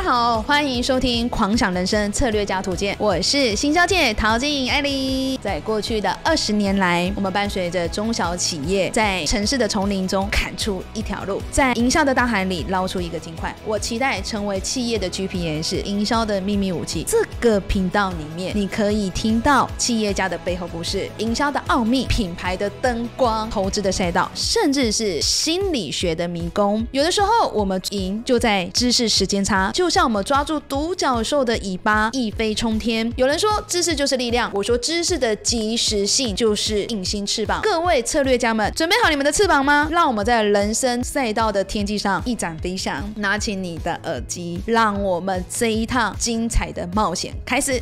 好，欢迎收听《狂想人生策略家图鉴》，我是行销界陶晶艾莉。在过去的20年来，我们伴随着中小企业在城市的丛林中砍出一条路，在营销的大海里捞出一个金块。我期待成为企业的 GPS， 营销的秘密武器。这个频道里面，你可以听到企业家的背后故事、营销的奥秘、品牌的灯光、投资的赛道，甚至是心理学的迷宫。有的时候，我们赢就在知识时间差，就像我们抓住独角兽的尾巴，一飞冲天。有人说知识就是力量，我说知识的即时性就是隐形翅膀。各位策略家们，准备好你们的翅膀吗？让我们在人生赛道的天际上一展飞翔。拿起你的耳机，让我们这一趟精彩的冒险开始。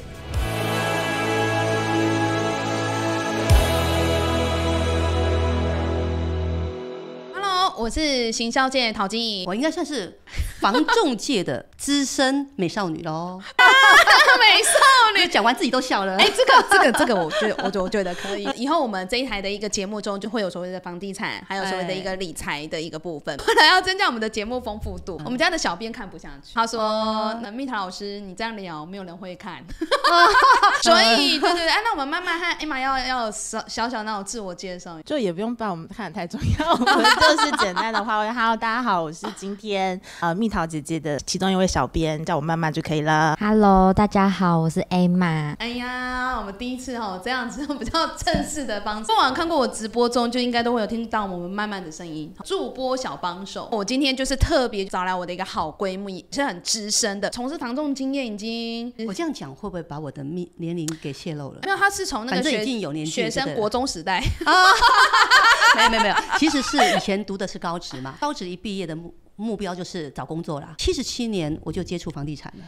我是行销界陶晶莹， 我应该算是房仲界的资深美少女喽。 美少女讲完自己都笑了。 这个我觉得可以。以后我们这一台的一个节目中就会有所谓的房地产，还有所谓的一个理财的一个部分。后来要增加我们的节目丰富度，我们家的小编看不下去，他说：“蜜桃老师，你这样聊没有人会看。”所以对，那我们慢慢和 Emma 要小小那种自我介绍， 就也不用把我们看得太重要，我们就是简单的话，Hello， 大家好，我是今天蜜桃姐姐的其中一位小编，叫我慢慢就可以了。 Hello， 大家好，我是 Emma。 哎呀，我们第一次这样子比较正式的方式。过往看过我直播中，就应该都会有听到我们慢慢的声音。助播小帮手，我今天就是特别找来我的一个好闺蜜，是很资深的，从事房仲经验已经。 我这样讲会不会把我的年龄给泄露了？ 没有，她是从那个学生国中时代。 没有，其实是以前读的是高职嘛，高职一毕业的目标就是找工作啦。77年我就接触房地产了。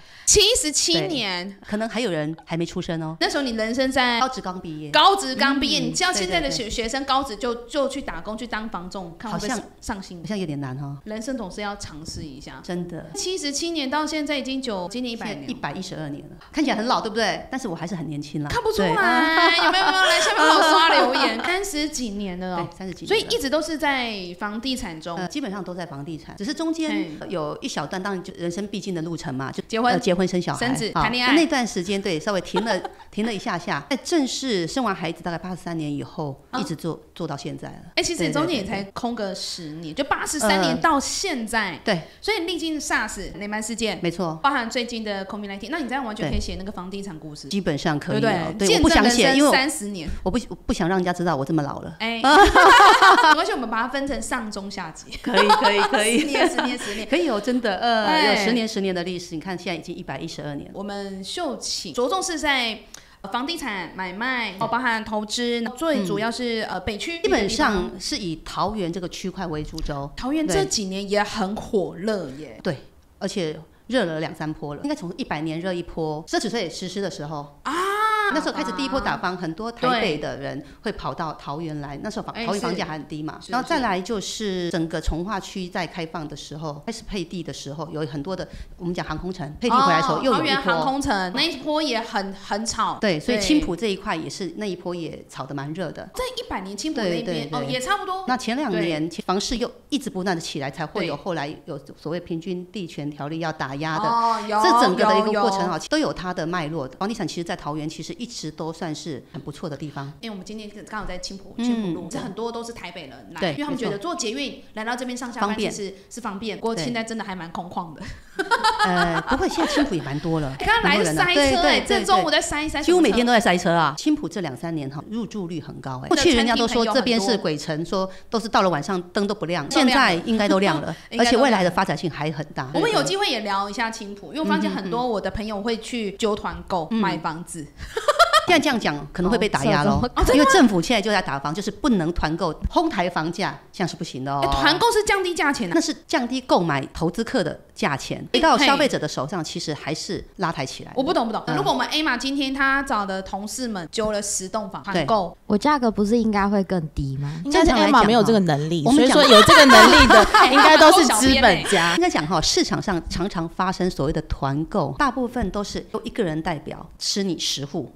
77年， 可能还有人还没出生哦。 那时候你人生在高职刚毕业， 你叫现在的学生高职就去打工去当房仲，看会不会上心？ 好像有点难哈。 人生总是要尝试一下， 真的。 77年到现在已经今年100年 ，112年了，看起来很老，对不对？但是我还是很年轻啦。 看不出来，有没有来下面帮我刷留言？30几年了哦， 对，30几年， 所以一直都是在房地产中， 基本上都在房地产，只是中间有一小段，当然就人生必经的路程嘛，就结婚生小孩、 生子、谈恋爱那段时间，对，稍微停了一下，在正式生完孩子大概83年以后，一直做到现在了。 其实中间也才空个10年，就83年到现在， 对， 所以历经 SARS 雷曼事件， 没错， 包含最近的 COVID-19， 那你这样完全可以写那个房地产故事， 基本上可以， 对， 我不想写，因为 30年， 我不想让人家知道我这么老了。 没关系，我们把它分成上中下集， 可以，10年，可以哦，真的，有10年的历史，你看现在已经112年。 我们秀起着重是在房地产买卖，包含投资，最主要是北区， 基本上是以桃园这个区块为主轴。 桃园这几年也很火热耶， 对，而且热了2-3波了，应该从100年热一波，奢侈税实施的时候啊。那时候开始第一波打房，很多台北的人会跑到桃园来，那时候桃园房价还很低嘛。然后再来就是整个从化区在开放的时候，开始配地的时候，有很多的我们讲航空城配地回来的时候，又有一波。桃园航空城那一波也很吵。 对，所以青埔这一块也是那一波也炒得蛮热的。 在100年青埔那边也差不多。 那前2年房市又一直不断的起来，才会有后来有所谓平均地权条例要打压的。这整个的一个过程都有它的脉络的。房地产其实在桃园其实一直都算是很不错的地方， 因为我们今天刚好在青埔路，这很多都是台北人来，因为他们觉得坐捷运来到这边上下班其实是方便，不过现在真的还蛮空旷的。 不会，现在青埔也蛮多了， 刚刚来塞车，这中午在塞一塞， 几乎每天都在塞车啊。青埔这2-3年入住率很高，过去人家都说这边是鬼城，说都是到了晚上灯都不亮，现在应该都亮了，而且未来的发展性还很大。 我们有机会也聊一下青埔，因为我发现很多我的朋友会去揪团购买房子。 现在这样讲可能会被打压咯，因为政府现在就在打房，就是不能团购哄抬房价，这样是不行的哦。 团购是降低价钱， 那是降低购买投资客的价钱，回到消费者的手上，其实还是拉抬起来。 我不懂。如果我们 Emma 今天她找的同事们揪了10栋房团购， 我价格不是应该会更低吗？ 应该是 Emma 没有这个能力，所以说有这个能力的应该都是资本家。 应该讲市场上常常发生所谓的团购，大部分都是由一个人代表吃你10户，跟建商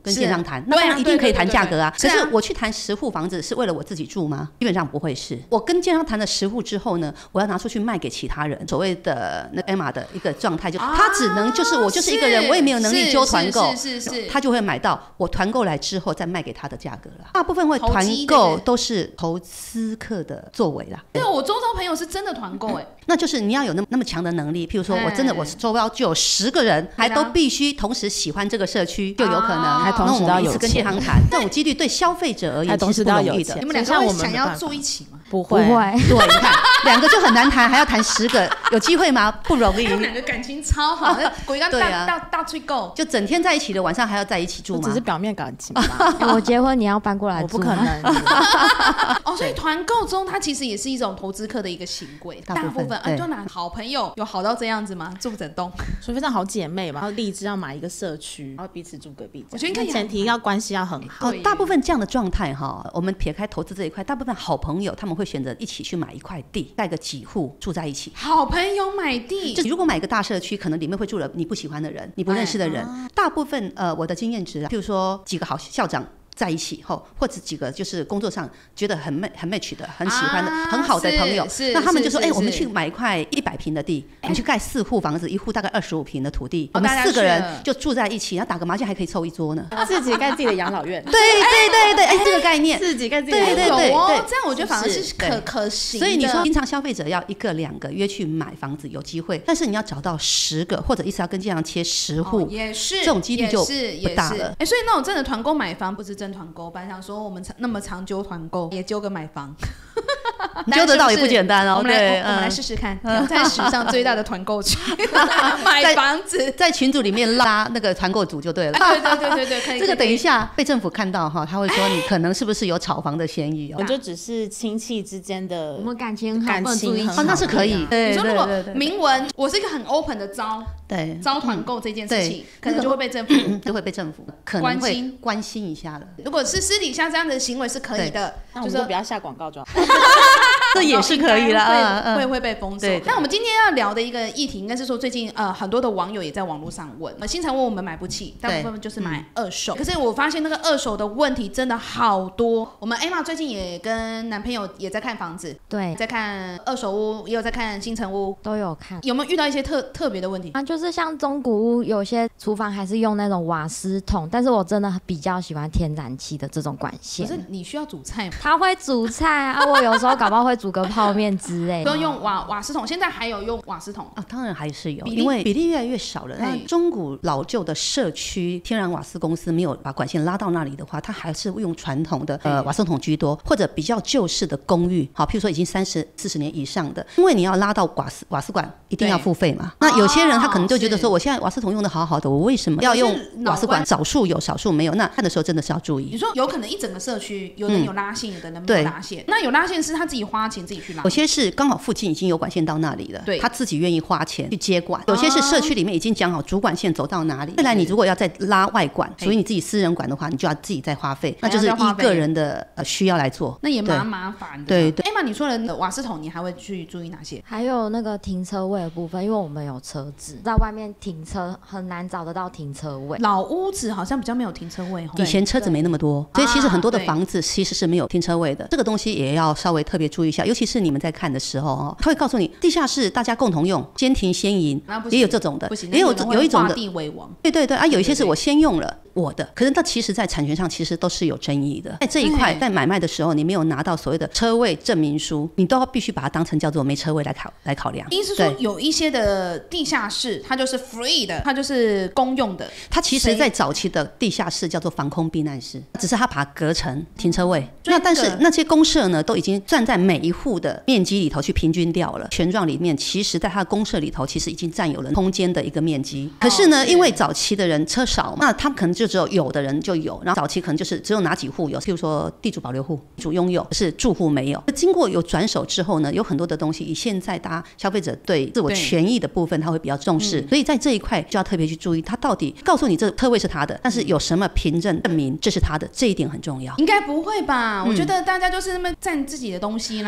样谈，那当然一定可以谈价格啊。可是我去谈10户房子是为了我自己住吗？基本上不会是。我跟建商谈了10户之后呢，我要拿出去卖给其他人。所谓的那 Emma 的一个状态，就他只能就是我就是一个人，我也没有能力揪团购，他就会买到我团购来之后再卖给他的价格了。大部分会团购都是投资客的作为啦。 对，我周遭朋友是真的团购那就是你要有那么强的能力。譬如说我真的我周遭就有10个人，还都必须同时喜欢这个社区，就有可能。 还同时都要有钱。 跟建商谈，这种几率对消费者而言其实不容易的。 你们两个会想要住一起吗？ 不会， 对，你看2个就很难谈，还要谈10个，有机会吗？不容易。 他们2个感情超好，鬼刚大吹够， 就整天在一起的，晚上还要在一起住吗？ 只是表面感情吧。 我结婚你要搬过来住， 我不可能。 所以团购中它其实也是一种投资客的一个行为，大部分就拿好朋友有好到这样子吗？住整栋， 除非是好姐妹嘛，然后立志要买一个社区，然后彼此住隔壁。 我觉得应该前提要关系要很好。 大部分这样的状态哈，我们撇开投资这一块，大部分好朋友他们会选择一起去买一块地，盖个几户住在一起。 好朋友买地， 如果买一个大社区，可能里面会住了你不喜欢的人，你不认识的人。大部分我的经验值，譬如说几个好校长在一起后，或者几个就是工作上觉得很 match 的、很喜欢的、很好的朋友，那他们就说：“我们去买一块100坪的地，我们去盖4户房子，1户大概25坪的土地，我们4个人就住在一起，然后打个麻将还可以凑一桌呢。” 自己盖自己的养老院。 对，这个概念， 自己盖自己的养老院。这样我觉得反而是可行的。 所以你说，经常消费者要1个2个约去买房子有机会，但是你要找到10个，或者一次要跟建商切10户， 也是这种几率就不大了。 所以那种真的团购买房不是真团购，本来想说我们那么常揪团购，也揪个买房。 揪得到也不简单哦。 我们来试试看，在史上最大的团购群买房子， 在群组里面拉那个团购组就对了。 对，可以。 这个等一下被政府看到哈，他会说你可能是不是有炒房的嫌疑？ 我就只是亲戚之间的， 我们感情很好， 那是可以。 你说如果明文我是一个很 open 的招团购这件事情，可能就会被政府可能会关心一下了。如果是私底下这样的行为是可以的， 那我们就不要下广告就好。 这也是可以了， 会被封锁。那我们今天要聊的一个议题，应该是说最近很多的网友也在网络上问，新成屋我们买不起，大部分就是买二手。可是我发现那个二手的问题真的好多。我们 Emma 最近也跟男朋友也在看房子， 对， 在看二手屋，也有在看新成屋， 都有看。 有没有遇到一些特别的问题？ 就是像中古屋，有些厨房还是用那种瓦斯桶，但是我真的比较喜欢天然气的这种管线。 可是你需要煮菜吗？ 他会煮菜啊，我有时候搞不好会煮个泡面之类的。 不用用瓦斯桶，现在还有用瓦斯桶啊？当然还是有，因为比例越来越少了。那中古老旧的社区，天然瓦斯公司没有把管线拉到那里的话，它还是用传统的瓦斯桶居多，或者比较旧式的公寓，好，譬如说已经30、40年以上的，因为你要拉到瓦斯管一定要付费嘛。那有些人他可能就觉得说，我现在瓦斯桶用的好好的，我为什么要用瓦斯管？少数有，少数没有。那看的时候真的是要注意。 你说有可能一整个社区，有人有拉线，有的人没有拉线。那有拉线是他自己花钱自己去拉， 有些是刚好附近已经有管线到那里了， 对， 他自己愿意花钱去接管。有些是社区里面已经讲好主管线走到哪里，未来你如果要再拉外管，属于你自己私人管的话，你就要自己再花费，那就是依个人的需要来做， 那也蛮麻烦的。 对。 Emma，你除了瓦斯桶，你还会去注意哪些？ 还有那个停车位的部分，因为我们有车子，在外面停车很难找得到停车位。 老屋子好像比较没有停车位， 以前车子没那么多，所以其实很多的房子其实是没有停车位的。这个东西也要稍微特别注意一下，尤其是你们在看的时候哦，他会告诉你地下室大家共同用，先停先赢，也有这种的，也有一种的地为王。 对啊，有一些是我先用了我的，可是它其实在产权上其实都是有争议的。在这一块，在买卖的时候，你没有拿到所谓的车位证明书，你都要必须把它当成叫做没车位来考量。 意思是说，有一些的地下室它就是 free 的，它就是公用的。 它其实在早期的地下室叫做防空避难室，只是它把它隔成停车位。那但是那些公社呢，都已经占在每一户的面积里头去平均掉了。权状里面，其实在它的公社里头，其实已经占有了空间的一个面积。可是呢，因为早期的人车少嘛，那他们可能就只有的人就有，然后早期可能就是只有哪几户有，譬如说地主保留户，主拥有，是住户没有。经过有转手之后呢，有很多的东西，以现在大家消费者对自我权益的部分，他会比较重视，所以在这一块就要特别去注意，他到底告诉你这车位是他的，但是有什么凭证证明这是他的，这一点很重要。 应该不会吧？我觉得大家就是那么占自己的东西啦。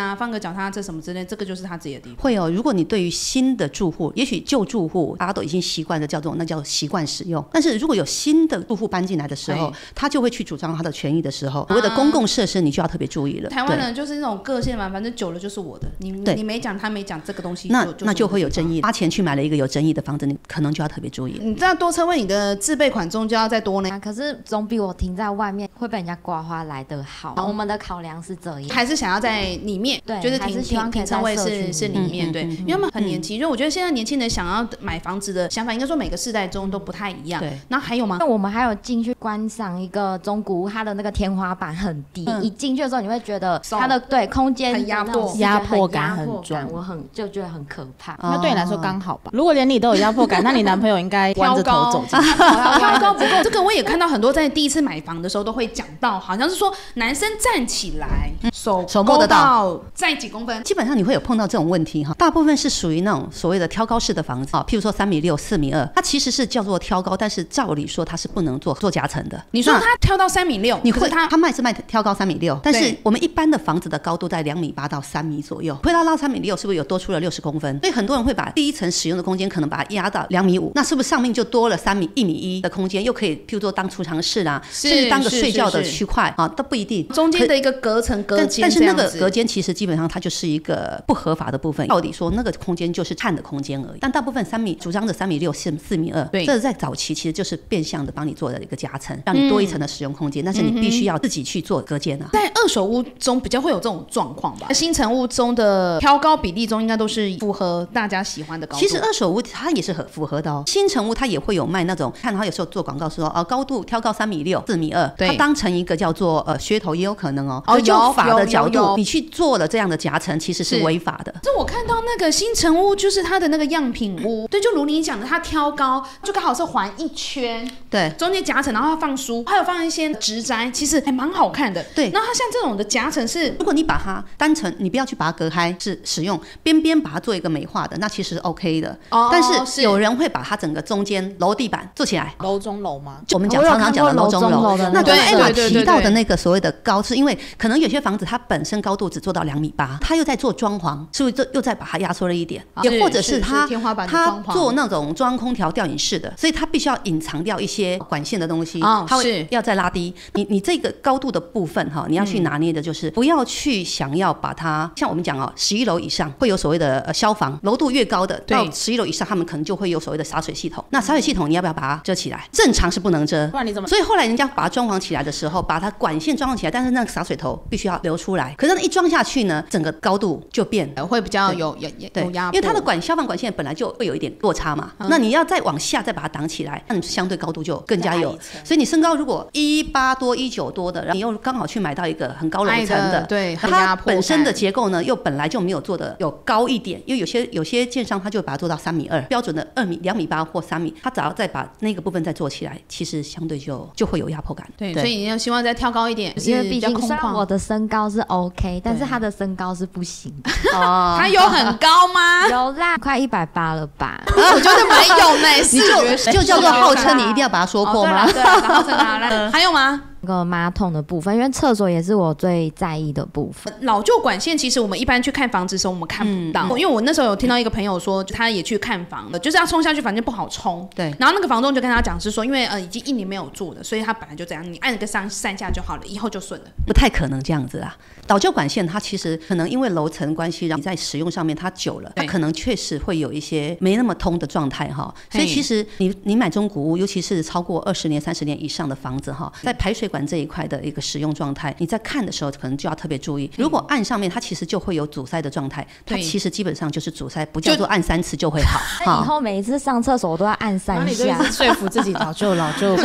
啊，放个脚踏车什么之类，这个就是他自己的地方。 会哦，如果你对于新的住户，也许旧住户大家都已经习惯的那叫习惯使用，但是如果有新的住户搬进来的时候，他就会去主张他的权益的时候，所谓的公共设施你就要特别注意了。 台湾人就是那种个性嘛，反正久了就是我的，你没讲他没讲这个东西， 那就会有争议。花钱去买了一个有争议的房子，你可能就要特别注意。 你知道多车位你的自备款中就要再多呢， 可是总比我停在外面会被人家刮花来得好。我们的考量是这样， 还是想要在里面， 对， 就是停车位是里面，对，因为他们很年轻，因为我觉得现在年轻人想要买房子的想法，应该说每个世代中都不太一样。对，那还有吗？ 那我们还有进去观赏一个中古屋，它的那个天花板很低，一进去的时候你会觉得它的对空间很压迫感很重， 我就觉得很可怕。 那对你来说刚好吧？如果连你都有压迫感，那你男朋友应该弯着头走进去。 挑高不够，这个我也看到很多在第一次买房的时候都会讲到，好像是说男生站起来，手摸得到， 在几公分。 基本上你会有碰到这种问题哈，大部分是属于那种所谓的挑高式的房子啊，譬如说3.6米、4.2米，它其实是叫做挑高，但是照理说它是不能做夹层的。 你说它挑到3.6米， 你会它卖挑高3.6米，但是我们一般的房子的高度在2.8米到3米左右，会到3.6米，是不是有多出了60公分？所以很多人会把第一层使用的空间可能把它压到2.5米，那是不是上面就多了1.1米的空间，又可以譬如说当储藏室啦，甚至当个睡觉的区块啊，都不一定。 中间的一个隔间， 但是那个隔间其实基本上它就是一个不合法的部分。到底说那个空间就是看的空间而已，但大部分主张的3.6米、4.2米，这在早期其实就是变相的帮你做的一个夹层，让你多一层的使用空间，但是你必须要自己去做隔间啊。 在二手屋中比较会有这种状况吧？新成屋中的挑高比例中，应该都是符合大家喜欢的高度。 其实二手屋它也是很符合的哦，新成屋它也会有卖那种，看它有时候做广告说高度挑高3.6米、4.2米，它当成一个叫做噱头，也有可能哦。就法的角度，你去做了这样的夹层，其实是违法的。 这我看到那个新成屋，就是它的那个样品屋，对，就如你讲的，它挑高就刚好是环一圈， 对， 中间夹层，然后它放书，还有放一些植栽，其实还蛮好看的。对，那它像这种的夹层是， 如果你把它单层，你不要去把它隔开，是使用边边把它做一个美化的，那其实是 OK 的。但是有人会把它整个中间楼地板做起来， 楼中楼吗？ 我们常常讲的楼中楼，那刚才Ella提到的那个所谓的高，是因为可能有些房子它本身高度只做到2.8米，它又在做装潢，是不是又再把它压缩了一点？也或者是它做那种中央空调吊顶式的，所以它必须要隐藏掉一些管线的东西，它会要再拉低。你这个高度的部分哈，你要去拿捏的就是不要去想要把它，像我们讲11楼以上会有所谓的消防，楼度越高的到11楼以上，他们可能就会有所谓的洒水系统。那洒水系统你要不要把它遮起来？正常是不能遮， 不然你怎么？ 所以后来人家把它装潢起来的时候，把它管线装潢起来，但是那个洒水头必须要留出来。可是一装下去呢，整个高度就变会比较有压迫， 因为它的消防管线本来就会有一点落差嘛，那你要再往下再把它挡起来，那你相对高度就更加有。所以你身高如果1.8多、1.9多的，你又刚好去买到一个很高楼层的， 对， 它本身的结构呢又本来就没有做的有高一点，因为有些建商他就把它做到3.2米，标准的2.8米或3米，他只要再把那个部分再做起来，其实相对就会有压迫感。 对，所以你要希望再挑高一点， 因为毕竟虽然我的身高是 OK， 但是他的身高是不行的。 他有很高吗？ 有啦，快180了吧？ 我觉得没有呢， 你就叫做号称，你一定要把它说破吗？ 对啊，号称来，还有吗？ 那个马桶的部分，因为厕所也是我最在意的部分。 老旧管线其实我们一般去看房子的时候我们看不到，因为我那时候有听到一个朋友说，他也去看房了，就是要冲下去，反正不好冲。对。然后那个房东就跟他讲是说，因为已经1年没有住了，所以他本来就这样，你按个三下就好了，以后就顺了。 不太可能这样子啦。老旧管线它其实可能因为楼层关系，让你在使用上面它久了，它可能确实会有一些没那么通的状态哈。所以其实你买中古屋，尤其是超过20年、30年以上的房子哈，在排水管这一块的一个使用状态，你在看的时候可能就要特别注意。如果按上面它其实就会有阻塞的状态，它其实基本上就是阻塞，不叫做按3次就会好。 以后每一次上厕所我都要按3下。 你就一直说服自己老旧，没，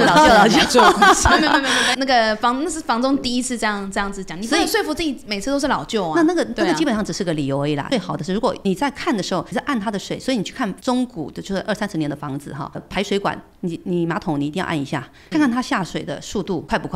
那个那是房东第一次这样子讲，你所以说服自己每次都是老旧啊。那个基本上只是个理由而已啦。最好的是，如果你在看的时候你是按它的水，所以你去看中古的，就是20-30年的房子哈，排水管你马桶你一定要按一下，看看它下水的速度快不快。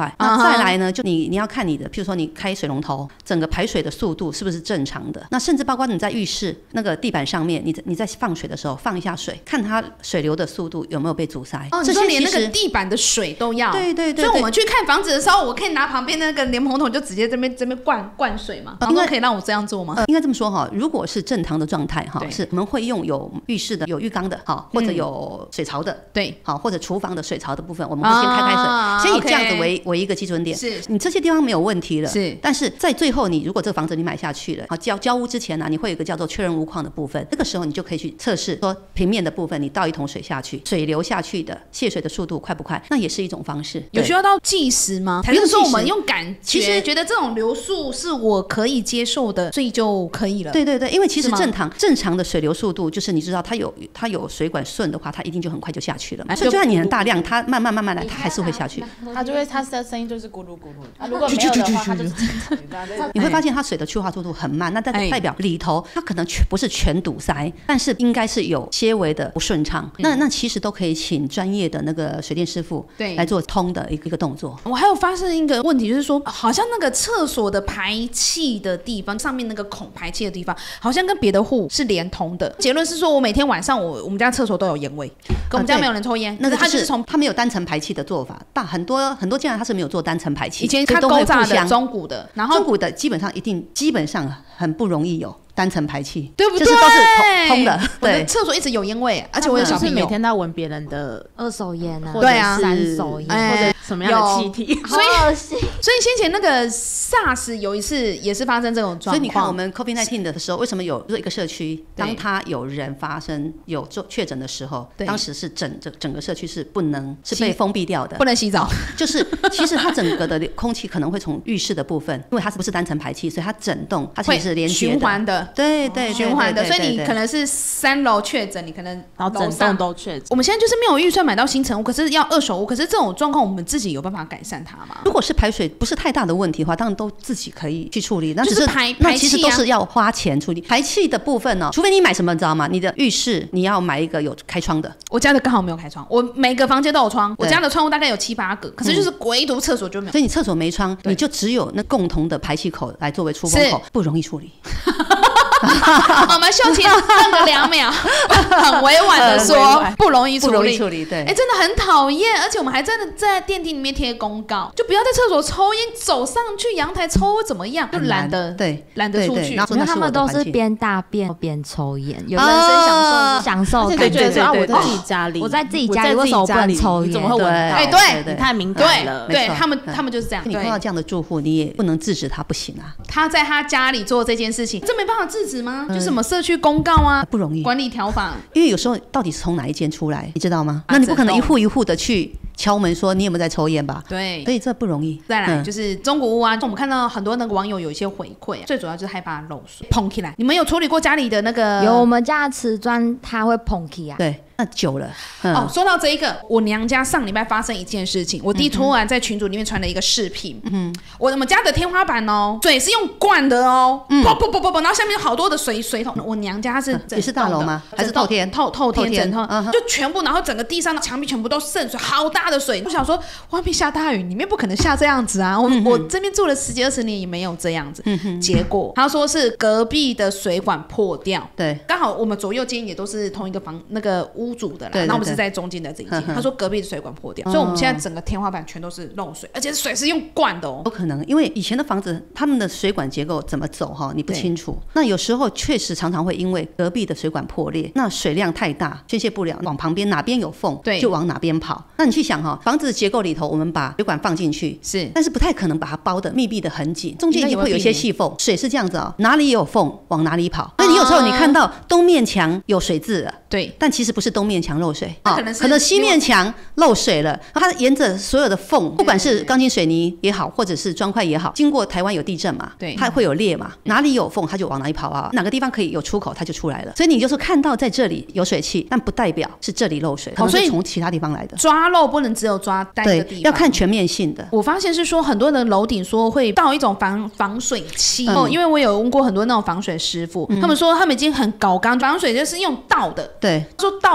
快。那再来呢，就你要看你的，譬如说你开水龙头，整个排水的速度是不是正常的？那甚至包括你在浴室那个地板上面，你在放水的时候放一下水，看它水流的速度有没有被阻塞。 这些连那个地板的水都要。 对对对。 所以我们去看房子的时候，我可以拿旁边那个莲蓬头就直接这边灌水嘛。应该可以让我这样做吗？ 应该这么说哈，如果是正常的状态哈，是我们会用有浴室的、有浴缸的哈，或者有水槽的， 对， 好，或者厨房的水槽的部分，我们会先开水，先以这样子为一个基准点。 是， 你这些地方没有问题了。 是， 但是在最后，你如果这个房子你买下去了，好交屋之前呢，你会有一个叫做确认屋况的部分，这个时候你就可以去测试说平面的部分，你倒1桶水下去，水流下去的泄水的速度快不快？那也是一种方式。 有需要到计时吗？还是说我们用感觉，其实觉得这种流速是我可以接受的，所以就可以了？ 对对对，因为其实正常的水流速度就是你知道它有水管顺的话，它一定就很快就下去了嘛。所以就算你很大量，它慢慢来，它还是会下去。 它的声音就是咕噜咕噜。如果没有的话，它就是你会发现它水的去化速度很慢，那代表里头它可能不是全堵塞，但是应该是有些微的不顺畅。那其实都可以请专业的那个水电师傅来做通的一个动作。 我还有发生一个问题，就是说好像那个厕所的排气的地方，上面那个孔排气的地方，好像跟别的户是连通的。结论是说我每天晚上我们家厕所都有烟味，跟我们家没有人抽烟， 那个它就是从它没有单层排气的做法，很多建案它是没有做单层排气， 以前它勾炸的中古的，然后中古的基本上很不容易有单层排气， 对不对？ 就是都是通的。 我的厕所一直有烟味，而且我有小朋友每天都要闻别人的 2手烟啊， 对啊 ，3手烟， 或者什么样的气体， 所以先前那个 SARS 有一次也是发生这种状况。 所以你看我们 COVID-19 的时候，为什么有一个社区，当它有人发生有确诊的时候，当时是整个社区是被封闭掉的， 不能洗澡。 就是其实它整个的空气可能会从浴室的部分，因为它不是单层排气，所以它整栋它其实是连接的循环的， 对对， 循环的。所以你可能是3楼确诊，你可能然后整栋都确诊。 我们现在就是没有预算买到新成屋，可是要2手屋，可是这种状况我们自己有办法改善它吗？ 如果是排水不是太大的问题的话，当然都自己可以去处理。那只是排那其实都是要花钱处理排气的部分哦。除非你买什么，你知道吗？你的浴室你要买一个有开窗的。 我家的刚好没有开窗，我每个房间都有窗，我家的窗户大概有7、8个，可是就是唯独厕所就没有。 所以你厕所没窗，你就只有那共同的排气口来作为出风口，不容易处理。 我们秀琴瞪个2秒，很委婉的说不容易处理， 对， 真的很讨厌，而且我们还真的在电梯里面贴公告，就不要在厕所抽烟，走上去阳台抽怎么样，就懒得出去。 因为他们都是边大便边抽烟，有人是享受感觉。 我在自己家里， 我在自己家里为什么不能抽烟？ 怎么会闻到？ 对， 你太敏感了。 对，他们就是这样。 你碰到这样的住户，你也不能制止他，不行啊。 他在他家里做这件事情，这没办法制止吗？就什么社区公告啊， 不容易， 管理条法。 因为有时候到底是从哪一间出来，你知道吗？那你不可能一户一户的去敲门说你有没有在抽烟吧？ 对， 所以这不容易。 再来就是中古屋啊，我们看到很多那个网友有一些回馈，最主要就是害怕漏水碰起来。你们有处理过家里的那个？ 有，我们家的瓷砖它会碰起啊。 对。那久了说到这一个，我娘家上礼拜发生一件事情，我弟突然在群组里面传了一个视频，我们家的天花板水是用灌的哦，啵，然后下面有好多的水桶。我娘家是也是大楼吗？还是透天？ 透天整套就全部，然后整个地上的墙壁全部都渗水，好大的水。我想说外面下大雨，里面不可能下这样子啊！我这边住了10几20年也没有这样子。结果他说是隔壁的水管破掉， 对， 刚好我们左右间也都是同一个那个屋主的啦，那我们是在中间的这一间。他说隔壁的水管破掉，所以我们现在整个天花板全都是漏水，而且水是用灌的哦。 有可能，因为以前的房子他们的水管结构怎么走你不清楚。那有时候确实常常会因为隔壁的水管破裂，那水量太大宣泄不了，往旁边哪边有缝就往哪边跑。那你去想房子的结构里头，我们把水管放进去是，但是不太可能把它包的密闭的很紧，中间一定会有一些细缝，水是这样子哪里有缝往哪里跑。那你有时候你看到东面墙有水渍了，对，但其实不是东面墙漏水，可能西面墙漏水了，它沿着所有的缝，不管是钢筋水泥也好，或者是砖块也好，经过台湾有地震嘛，对，它会有裂嘛，哪里有缝它就往哪里跑啊，哪个地方可以有出口它就出来了。所以你就是看到在这里有水汽，但不代表是这里漏水，可能是从其他地方来的。抓漏不能只有抓单个地方，要看全面性的。我发现是说很多的楼顶说会倒一种防水漆，因为我有问过很多那种防水师傅，他们说他们已经很搞刚，防水就是用倒的，对，说倒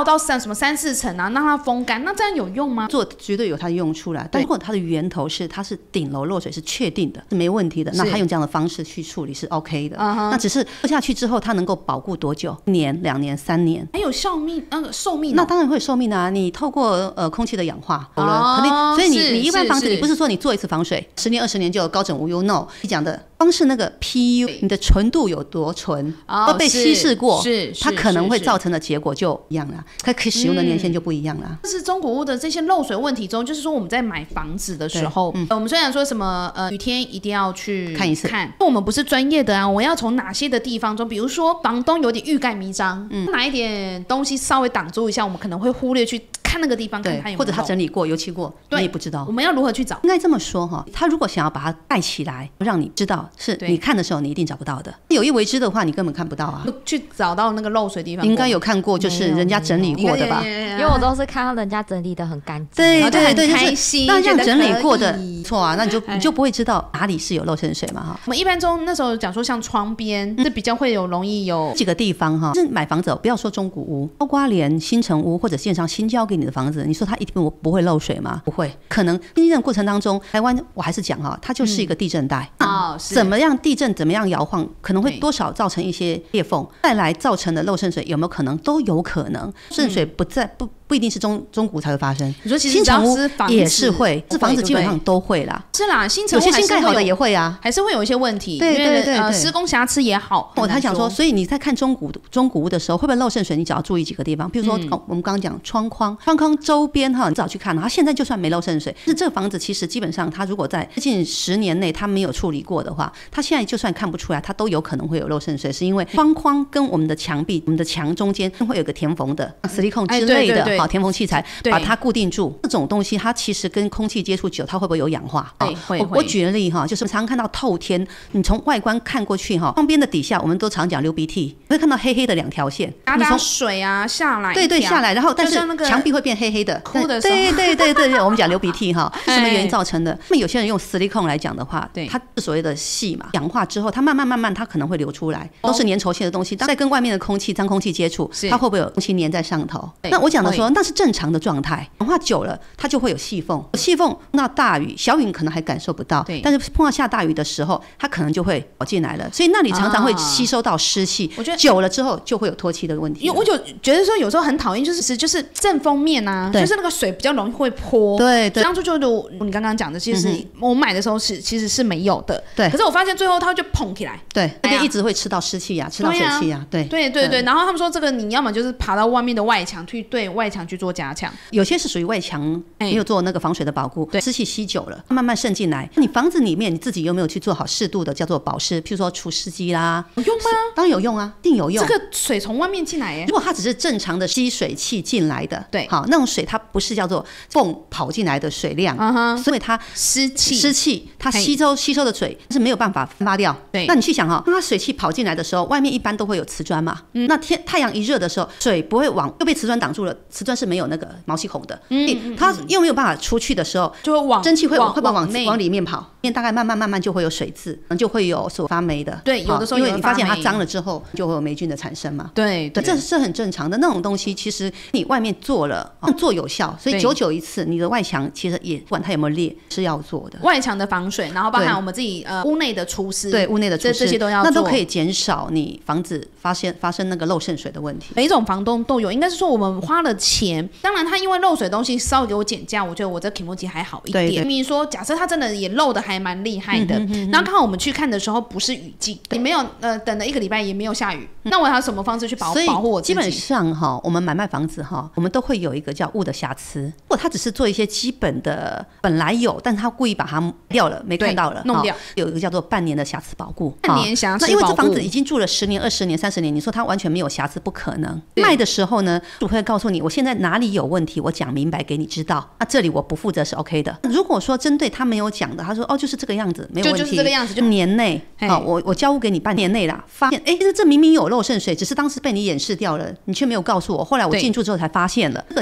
到什么3-4层啊，让它风干，那这样有用吗？ 做绝对有它的用处啦，但如果它的源头是它是顶楼漏水是确定的，是没问题的，那它用这样的方式去处理是 OK 的。那只是喝下去之后，它能够保固多久？1年、2年、3年， 还有寿命那当然会有寿命啊！你透过空气的氧化，肯定。所以你一般房子，你不是说你做一次防水10年20年就有高枕无忧 ？No， 你讲的光是那个 PU， 你的纯度有多纯，都被稀释过，它可能会造成的结果就一样了，它可以使用的年限就不一样了。 这是中古屋的这些漏水问题中，就是说我们在买房子的时候，我们虽然说什么雨天一定要去看一次， 我们不是专业的啊，我要从哪些的地方中，比如说房东有点欲盖弥彰，拿一点东西稍微挡住一下，我们可能会忽略去看那个地方，看它有没有， 或者他整理过、油漆过，你也不知道。 我们要如何去找？ 应该这么说哈，他如果想要把它盖起来，让你知道是你看的时候你一定找不到的。有意为之的话，你根本看不到啊。 去找到那个漏水地方， 应该有看过，就是人家整理过的吧？ 因为我都是看到人家整理的很干净， 对对对， 开心。 那这样整理过的错啊，那你就不会知道哪里是有漏渗水嘛哈。 我们一般中那时候讲说，像窗边是比较会有容易有几个地方哈，是买房子不要说中古屋，包括连新成屋或者线上新交给你的房子，你说它一定不会漏水吗？不会，可能地震过程当中，台湾我还是讲哈，它就是一个地震带，怎么样地震怎么样摇晃，可能会多少造成一些裂缝，再来造成的漏渗水有没有可能？都有可能，渗水不一定是中古才会发生。 你说其实新成屋也是会，这房子基本上都会啦。 是啦，新成屋有些新盖好的也会啊， 还是会有一些问题。 对对对， 施工瑕疵也好。 我还想说，所以你在看中古屋的时候，会不会漏渗水？你只要注意几个地方，比如说我们刚刚讲窗框周边哈，你只要去看，它现在就算没漏渗水，是这个房子其实基本上它如果在近10年内它没有处理过的话，它现在就算看不出来，它都有可能会有漏渗水，是因为窗框跟我们的墙壁、我们的墙中间会有个填缝的矽利康之类的好填缝器材。把它固定住，这种东西它其实跟空气接触久，它会不会有氧化？我举个例哈，就是常常看到透天，你从外观看过去哈，窗边的底下我们都常讲流鼻涕，会看到黑黑的2条线， 你从水啊下来， 对下来，然后但是墙壁会变黑黑的， 哭的时候， 对，我们讲流鼻涕哈，是什么原因造成的？那么有些人用矽利康来讲的话，它是所谓的细嘛，氧化之后它慢慢它可能会流出来，都是粘稠性的东西，在跟外面的空气脏空气接触，它会不会有东西粘在上头？那我讲的说那是正常的状态，氧化久了它就会有细缝，碰到大雨小雨可能还感受不到，但是碰到下大雨的时候它可能就会跑进来了，所以那里常常会吸收到湿气，我觉得久了之后就会有脱气的问题。 因为我就觉得说有时候很讨厌就是正风面啊，就是那个水比较容易会泼， 对， 当初就你刚刚讲的，其实我买的时候其实是没有的， 对， 可是我发现最后它就膨起来， 对，它就一直会吃到湿气啊，吃到水气啊，对， 然后他们说这个你要么就是爬到外面的外墙去对外墙去做加强， 有些是属于外墙没有做那个防水的保护，湿气吸久了慢慢渗进来，你房子里面你自己有没有去做好适度的叫做保湿，譬如说除湿机啦， 有用吗？ 当然有用啊，一定有用。 这个水从外面进来耶， 如果它只是正常的吸水器进来的， 对， 好，那种水它不是叫做缝跑进来的水量，所以它湿气它吸收的水是没有办法发掉。 对， 那你去想哈，当它水汽跑进来的时候，外面一般都会有瓷砖嘛，那太阳一热的时候，水不会又被瓷砖挡住了，瓷砖是没有那个毛细孔的，它又没有办法出去的时候， 就会蒸汽会不会往里面跑？大概慢慢就会有水渍，就会有所发霉的。 对，有的时候因为你发现它脏了之后，就会有霉菌的产生嘛。 对， 这是很正常的。那种东西其实你外面做了，做有效，所以久一次，你的外墙其实也不管它有没有裂，是要做的。 外墙的防水，然后包含我们自己屋内的除湿， 对，屋内的除湿这些都要做， 那都可以减少你房子发生那个漏渗水的问题。 每一种房东都有，应该是说我们花了钱，当然他因为漏水的东西稍微给我减价，我觉得我这 Kimoji 还好一点。比如说，假设他真的也漏的还蛮厉害的，然后刚好我们去看的时候不是雨季，你没有等了1个礼拜也没有下雨，那我还有什么方式去保护我自己？ 基本上哈，我们买卖房子哈，我们都会有一个叫物的瑕疵。如果他只是做一些基本的本来有，但是他故意把它掉了，没看到了， 弄掉， 有一个叫做半年的瑕疵保固。 半年瑕疵保固， 那因为这房子已经住了10年、20年、30年，你说它完全没有瑕疵不可能。卖的时候呢，主会告诉你我现在哪里有问题，我讲明白给你知道。那这里我不负责是 OK 的。如果说针对他没有讲的，他说就是这个样子，没有问题， 就是这个样子，就年内我交屋给你半年内啦，发现这明明有漏渗水，只是当时被你掩饰掉了，你却没有告诉我，后来我进驻之后才发现了。这个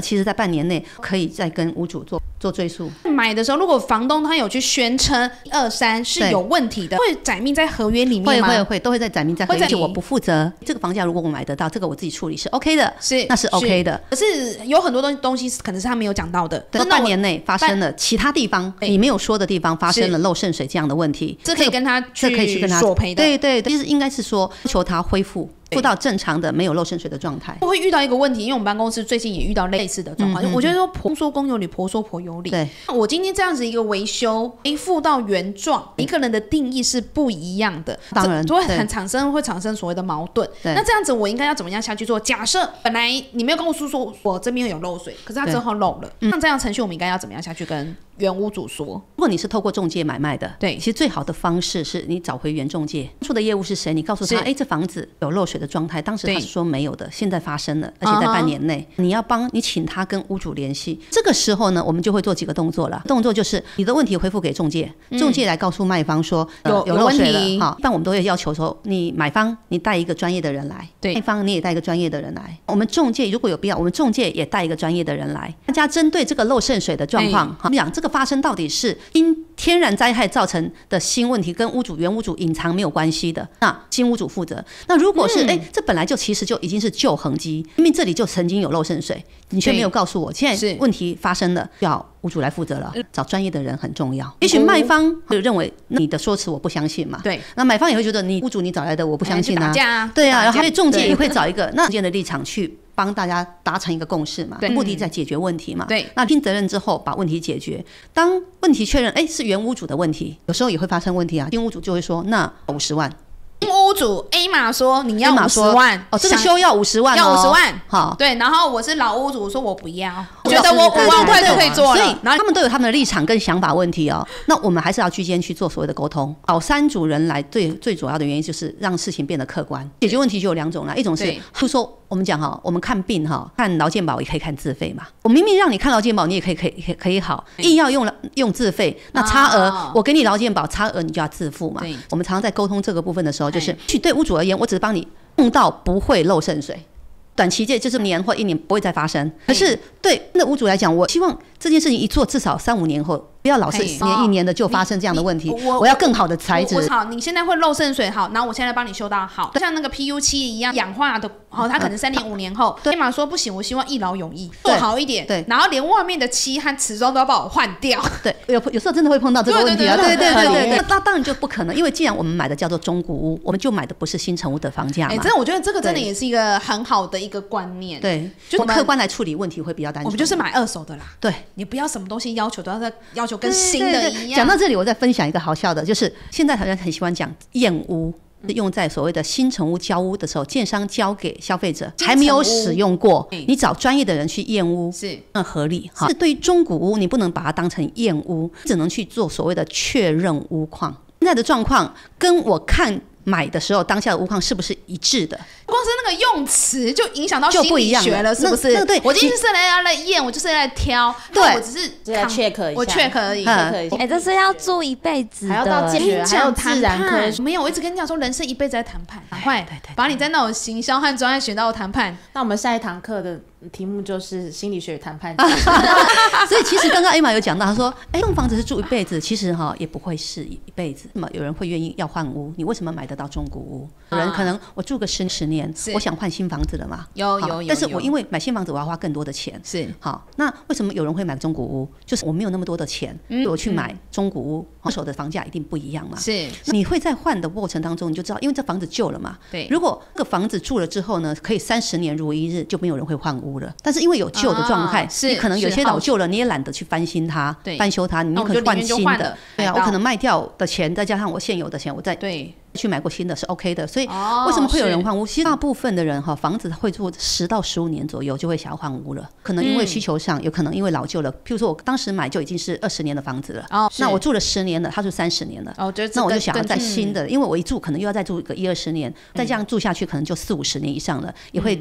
其实在半年内可以再跟屋主做追溯。 买的时候，如果房东他有去宣称1、2、3是有问题的，会载明在合约里面吗？ 会都会在载明在合约，而且我不负责这个房价，如果我买得到，这个我自己处理是 OK 的，那是 OK 的。 可是有很多东西可能是他没有讲到的， 对，半年内发生了其他地方你没有说的地方发生了漏渗水这样的问题， 这可以跟他去索赔的。 对，其实应该是说求他恢复到正常的没有漏渗水的状态。 会遇到一个问题，因为我们办公室最近也遇到类似的状况，我觉得说公说公有理，婆说婆有理。 对， 我今天这样子一个维修，恢复到原状，一个人的定义是不一样的， 当然就会产生所谓的矛盾。那这样子我应该要怎么样下去做？假设本来你没有跟我说我这边有漏水，可是他之后漏了，那这样程序我们应该要怎么样下去跟原屋主说？ 如果你是透过中介买卖的， 对， 其实最好的方式是你找回原中介出的业务是谁，你告诉他，这房子有漏水的状态，当时他是说没有的，现在发生了，而且在半年内，你请他跟屋主联系。这个时候呢，我们就会做几个动作了。动作就是你的问题回复给中介，中介来告诉卖方说有漏水了。好，一般我们都会要求说，你买方你带一个专业的人来，卖方你也带一个专业的人来。我们中介如果有必要，我们中介也带一个专业的人来。大家针对这个漏渗水的状况，我们讲这个发生到底是因天然灾害造成的新问题，跟原屋主隐藏没有关系的，那新屋主负责。那如果是这本来就其实就已经是旧痕迹，因为这里就曾经有漏渗水，你却没有告诉我，现在问题发生了，要屋主来负责了。找专业的人很重要。也许卖方会认为你的说辞我不相信嘛，对，那买方也会觉得你屋主你找来的我不相信啊，对啊，然后中介也会找一个那中介的立场去帮大家达成一个共识嘛，目的在解决问题嘛。对，那尽责任之后把问题解决。当问题确认，是原屋主的问题，有时候也会发生问题啊。新屋主就会说，那50万。 新屋主 A 码说你要50万， 这个修要50万， 要50万， 好， 对。然后我是老屋主，说我不要，我觉得我5万块就可以做了。 所以，然后他们都有他们的立场跟想法问题哦。那我们还是要居间去做所谓的沟通。找3组人来，最主要的原因就是让事情变得客观。解决问题就有2种啦，一种是，就说我们讲我们看病看劳健保也可以看自费嘛。我明明让你看劳健保，你也可以好，硬要用自费，那差额我给你劳健保，差额你就要自付嘛。我们常常在沟通这个部分的时候，就是对屋主而言，我只是帮你弄到不会漏渗水。短期内就是年或1年不会再发生，可是对那屋主来讲，我希望这件事情一做至少3、5年后，不要老是10年1年的就发生这样的问题。我要更好的材质。 好，你现在会漏渗水，好，然后我现在帮你修到好，像那个 PU7 一样氧化的，它可能3年5年后，对嘛说不行，我希望一劳永逸，做好一点，对，然后连外面的漆和瓷砖都要帮我换掉。 对，有时候真的会碰到这个问题啊，对，那当然就不可能，因为既然我们买的叫做中古屋，我们就买的不是新成屋的房价嘛。 真的，我觉得这个真的也是一个很好的一个观念。 对，就客观来处理问题会比较单纯。 我们就是买2手的啦。对，你不要什么东西要求都要求跟新的一样。 讲到这里，我再分享一个好笑的，就是现在好像很喜欢讲验屋，用在所谓的新成屋交屋的时候，建商交给消费者还没有使用过，你找专业的人去验屋是很合理。是对于中古屋，你不能把它当成验屋，只能去做所谓的确认屋况。现在的状况跟我看买的时候当下的屋况是不是一致的？ 光是那个用词就影响到心理学了，是不是？对，我今天是来验，我就是来挑，对，我只是来 check 一下， 我 check 而已。 这是要住一辈子的， 还要到建学，还有自然科。 没有，我一直跟你讲说，人生一辈子在谈判，赶快把你在那种行销和专业学到谈判。 那我们下一堂课的题目就是心理学谈判。 所以其实刚刚 Emma 有讲到，她说，用房子是住一辈子，其实也不会是一辈子。那么有人会愿意要换屋，你为什么买得到中古屋？有人可能我住个10年，我想换新房子了嘛？有，但是我因为买新房子我要花更多的钱。是好，那为什么有人会买中古屋？就是我没有那么多的钱，我去买中古屋，二手的房价一定不一样嘛。是，你会在换的过程当中，你就知道，因为这房子旧了嘛。对，如果这个房子住了之后呢，可以30年如一日，就没有人会换屋了。但是因为有旧的状态，你可能有些老旧了，你也懒得去翻新它、翻修它，你可能换新的。对啊，我可能卖掉的钱，再加上我现有的钱，我再去买过新的是 OK 的。所以为什么会有人换屋？其实大部分的人房子会住10到15年左右就会想要换屋了，可能因为需求上，有可能因为老旧了。譬如说我当时买就已经是20年的房子了，那我住了10年了，他住30年了，那我就想要再新的，因为我一住可能又要再住一个1、20年，再这样住下去可能就40、50年以上了，也会觉得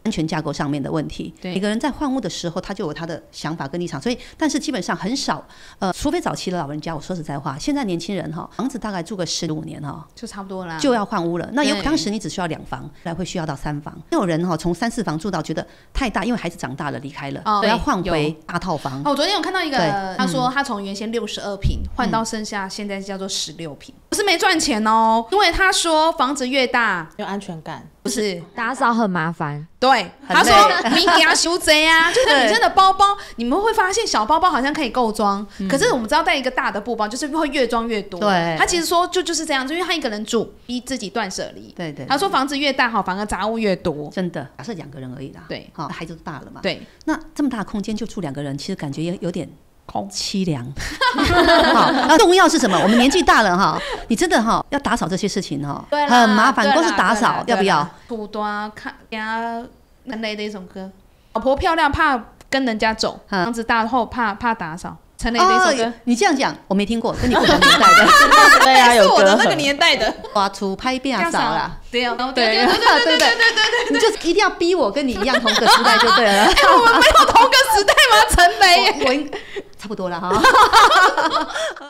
安全架构上面的问题。每个人在换屋的时候，他就有他的想法跟立场，所以但是基本上很少，除非早期的老人家，我说实在话，现在年轻人房子大概住个15年就差不多啦， 就要换屋了。那当时你只需要2房，后来会需要到3房。也有人从3、4房住到觉得太大，因为孩子长大了离开了，我要换回大套房。 我昨天有看到一个，他说他从原先62坪换到剩下现在叫做16坪，不是没赚钱哦，因为他说房子越大有安全感， 不是打扫很麻烦。 对，他说你给他修贼啊，就是女生的包包，你们会发现小包包好像可以够装，可是我们知道带一个大的布包就是会越装越多。 对， 他其实说就是这样，因为他一个人住，逼自己断舍离。 对对， 他说房子越大反而杂物越多。 真的，假设2个人而已啦。 对， 孩子都大了嘛。 对， 那这么大的空间就住2个人，其实感觉有点凄凉。那重要是什么？我们年纪大了你真的要打扫这些事情很麻烦，光是打扫要不要？ 土端看人类的一首歌，老婆漂亮怕跟人家走，房子大后怕打扫。陈雷的一首歌， 你这样讲我没听过，跟你不同年代的。 对啊，有是我的那个年代的。 花出拍变扫啦， 对， 你就一定要逼我跟你一样同个时代就对了。 我们没有同个时代吗？陈雷， 我差不多了哈。